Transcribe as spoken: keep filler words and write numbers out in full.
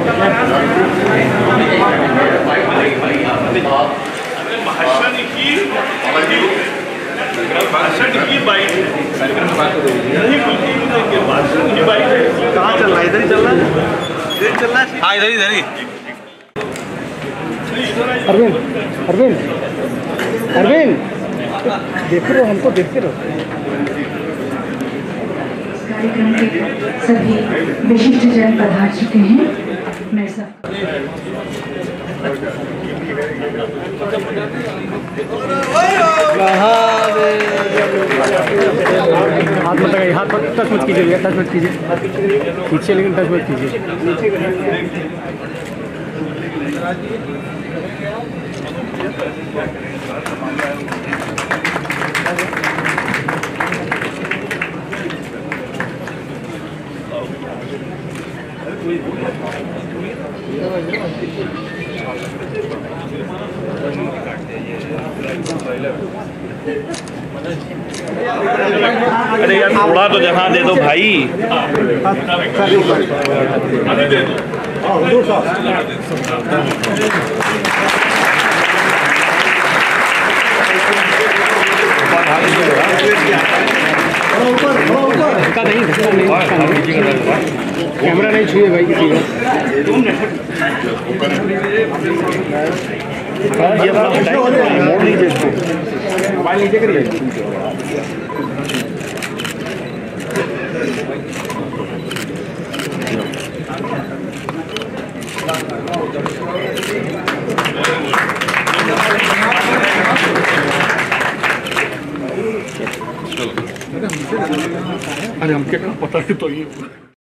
भाषण की भाषण की बाइक नहीं बोलती भाषण की बाइक कहाँ चल रहा है? इधर ही चल रहा है, इधर चल रहा है। हाँ इधर इधर ही। अरविंद अरविंद अरविंद देखते रहो, हमको देखते रहो। कार्यक्रम के सभी विशिष्ट जन पधार चुके हैं। मैं सब हाथ मत लगाइए, हाथ मत टच मत कीजिए भैया, टच मत कीजिए पीछे, लेकिन टच मत कीजिए। अरे यार थोड़ा तो जहाँ दे दो भाई। धक्का नहीं, धक्का नहीं, कैमरा नहीं छुए भाई किसी का। ये मोड़ लीजिए इसको, मोबाइल नीचे करिए। अरे हमके पता नहीं तो ये